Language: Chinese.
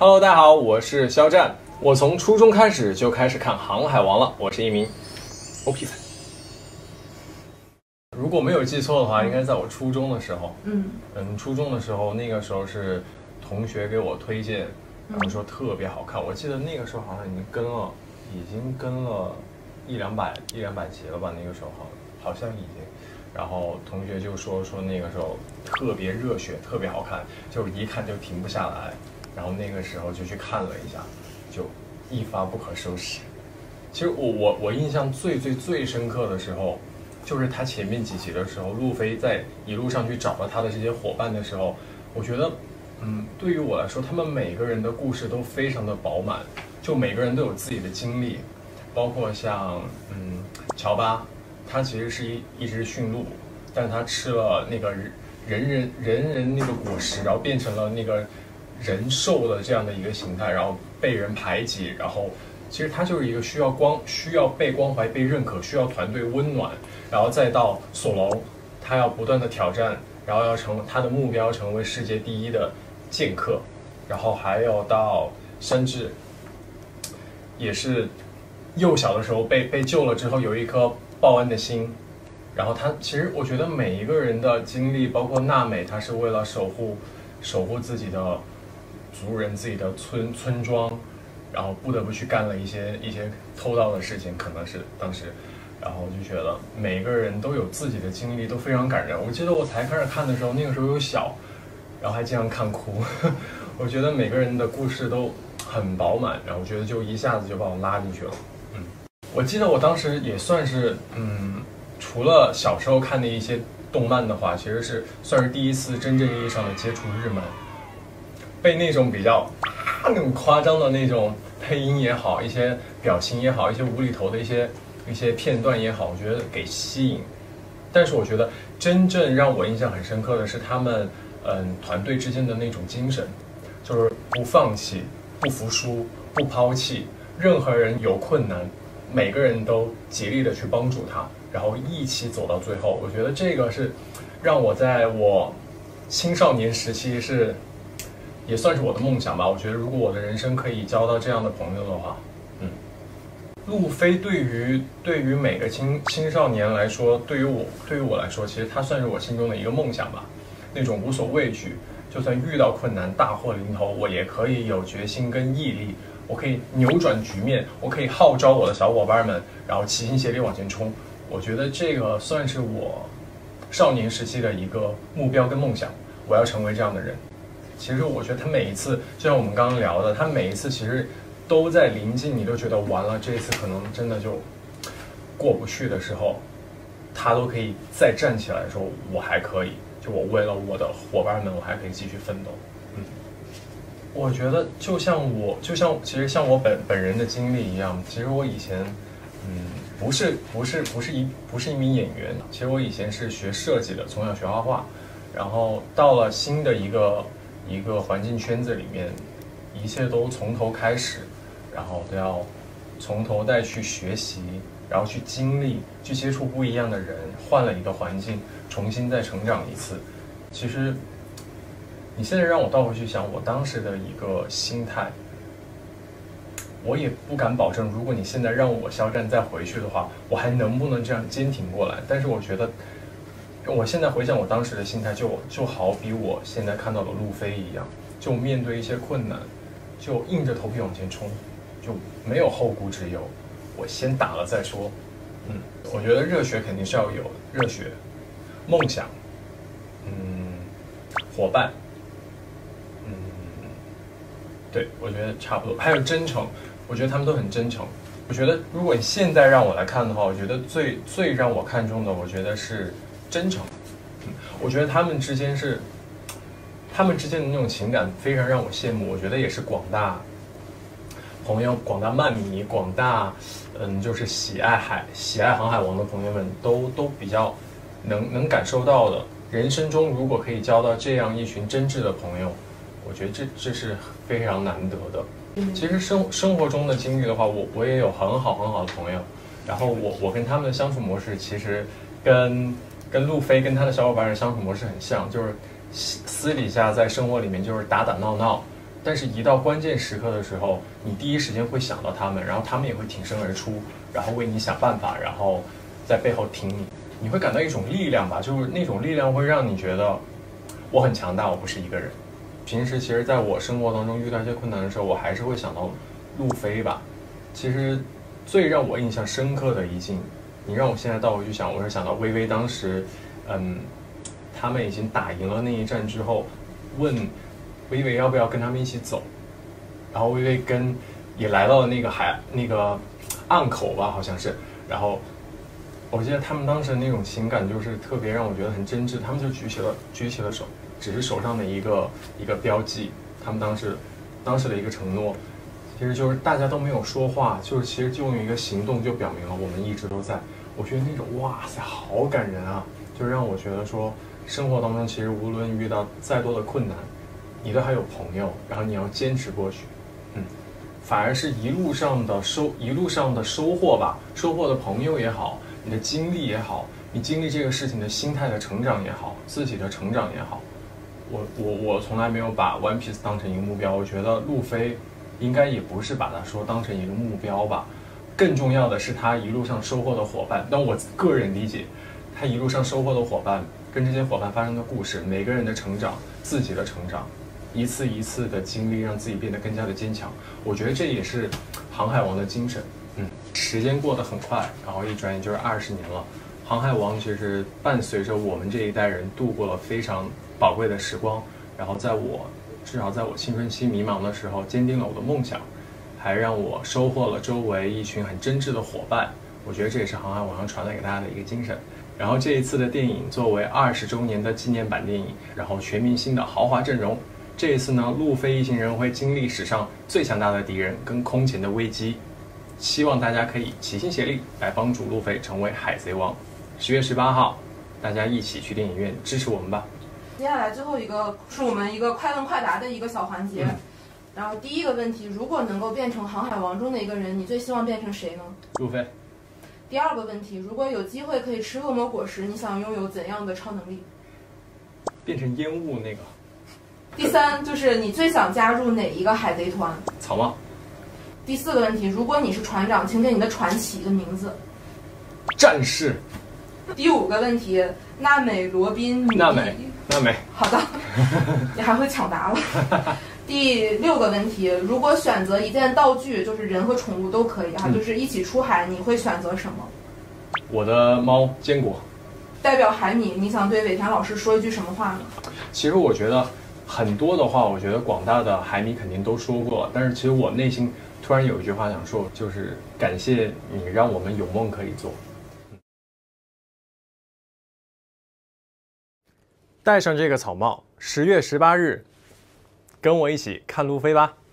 Hello， 大家好，我是肖战。我从初中开始就开始看《航海王》了，我是一名 OP 粉。如果没有记错的话，应该在我初中的时候。初中的时候，那个时候是同学给我推荐，然后说特别好看。我记得那个时候好像已经跟了一两百集了吧？那个时候好像已经。然后同学就说那个时候特别热血，特别好看，就是一看就停不下来。然后那个时候就去看了一下，就一发不可收拾。其实我印象最深刻的时候，就是他前面几集的时候，路飞在一路上去找到他的这些伙伴的时候，我觉得，对于我来说，他们每个人的故事都非常的饱满，就每个人都有自己的经历，包括像乔巴，他其实是一只驯鹿，但他吃了那个人那个果实，然后变成了那个人兽的这样的一个形态，然后被人排挤，然后其实他就是一个需要被关怀、被认可，需要团队温暖，然后再到索隆，他要不断的挑战，然后他的目标成为世界第一的剑客，然后还有到山治，也是幼小的时候被救了之后有一颗报恩的心，然后他其实我觉得每一个人的经历，包括娜美，她是为了守护自己的族人、自己的村庄，然后不得不去干了一些偷盗的事情，可能是当时，然后就觉得每个人都有自己的经历，都非常感人。我记得我才开始看的时候，那个时候又小，然后还经常看哭。我觉得每个人的故事都很饱满，然后我觉得就一下子就把我拉进去了。我记得我当时也算是除了小时候看的一些动漫的话，其实算是第一次真正意义上的接触日漫，被那种比较那种夸张的那种配音也好，一些表情也好，一些无厘头的一些片段也好，我觉得给吸引。但是我觉得真正让我印象很深刻的是他们团队之间的那种精神，就是不放弃、不服输、不抛弃，任何人有困难，每个人都竭力的去帮助他，然后一起走到最后。我觉得这个是让我在我青少年时期也算是我的梦想吧。我觉得如果我的人生可以交到这样的朋友的话，路飞对于每个青少年来说，对于我来说，其实他算是我心中的一个梦想吧。那种无所畏惧，就算遇到困难大祸临头，我也可以有决心跟毅力，我可以扭转局面，我可以号召我的小伙伴们，然后齐心协力往前冲。我觉得这个算是我少年时期的一个目标跟梦想，我要成为这样的人。其实我觉得他每一次，就像我们刚刚聊的，他每一次其实都在临近你都觉得完了，这一次可能真的就过不去的时候，他都可以再站起来说我还可以，就我为了我的伙伴们，我还可以继续奋斗。我觉得就像其实像我本人的经历一样，其实我以前不是一名演员，其实我以前是学设计的，从小学画画，然后到了新的一个环境圈子里面，一切都从头开始，然后都要从头再去学习，然后去经历，去接触不一样的人，换了一个环境，重新再成长一次。其实你现在让我倒回去想我当时的一个心态，我也不敢保证，如果你现在让我肖战再回去的话，我还能不能这样坚挺过来。但是我觉得我现在回想我当时的心态，就好比我现在看到的路飞一样，就面对一些困难，就硬着头皮往前冲，就没有后顾之忧，我先打了再说。我觉得热血肯定是要有热血，梦想，伙伴，对，我觉得差不多。还有真诚，我觉得他们都很真诚。我觉得如果你现在让我来看的话，我觉得最让我看重的，我觉得是真诚。我觉得他们之间的那种情感非常让我羡慕。我觉得也是广大朋友、广大漫迷、广大就是喜爱航海王的朋友们都比较能感受到的。人生中如果可以交到这样一群真挚的朋友，我觉得这是非常难得的。其实生活中的经历的话，我也有很好的朋友，然后我跟他们的相处模式其实跟路飞跟他的小伙伴的相处模式很像，就是私底下在生活里面就是打打闹闹， 但是，一到关键时刻的时候，你第一时间会想到他们，然后他们也会挺身而出，然后为你想办法，然后在背后挺你，你会感到一种力量吧，就是那种力量会让你觉得我很强大，我不是一个人。平时其实在我生活当中遇到一些困难的时候，我还是会想到路飞吧。其实最让我印象深刻的一镜，你让我现在倒回去想，我是想到薇薇当时，他们已经打赢了那一战之后，问薇薇要不要跟他们一起走，然后薇薇也来到了那个岸口吧，好像是，然后我记得他们当时的那种情感就是特别让我觉得很真挚，他们就举起了手，只是手上的一个标记，他们当时的一个承诺，其实就是大家都没有说话，就是其实就用一个行动就表明了我们一直都在。我觉得那种哇塞，好感人啊，就让我觉得说生活当中其实无论遇到再多的困难，你都还有朋友，然后你要坚持过去，反而是一路上的收获吧，收获的朋友也好，你的经历也好，你经历这个事情的心态的成长也好，自己的成长也好，我从来没有把 One Piece 当成一个目标，我觉得路飞应该也不是把它说当成一个目标吧，更重要的是他一路上收获的伙伴。但我个人理解，他一路上收获的伙伴，跟这些伙伴发生的故事，每个人的成长，自己的成长，一次一次的经历，让自己变得更加的坚强。我觉得这也是航海王的精神。时间过得很快，然后一转眼就是20年了。航海王其实伴随着我们这一代人度过了非常宝贵的时光，然后至少在我青春期迷茫的时候，坚定了我的梦想，还让我收获了周围一群很真挚的伙伴。我觉得这也是航海王要传达给大家的一个精神。然后这一次的电影作为20周年的纪念版电影，然后全明星的豪华阵容。这一次呢，路飞一行人会经历史上最强大的敌人跟空前的危机，希望大家可以齐心协力来帮助路飞成为海贼王。10月18号，大家一起去电影院支持我们吧。 接下来最后一个是我们一个快问快答的一个小环节。然后第一个问题，如果能够变成航海王中的一个人，你最希望变成谁呢？ 路飞。 第二个问题，如果有机会可以吃恶魔果实，你想拥有怎样的超能力？ 变成烟雾那个。 第三，就是你最想加入哪一个海贼团？ 草帽。 第四个问题，如果你是船长，请给你的船起一个名字。 战士。 第五个问题，娜美、罗宾、米莉。 娜美。 好的，你还会抢答了。第6个问题，如果选择一件道具，就是人和宠物都可以就是一起出海，你会选择什么？ 我的猫坚果。 代表海米，你想对尾田老师说一句什么话呢？ 其实我觉得很多的话，我觉得广大的海迷肯定都说过，但是其实我内心突然有一句话想说，就是感谢你让我们有梦可以做。戴上这个草帽，10月18日，跟我一起看路飞吧。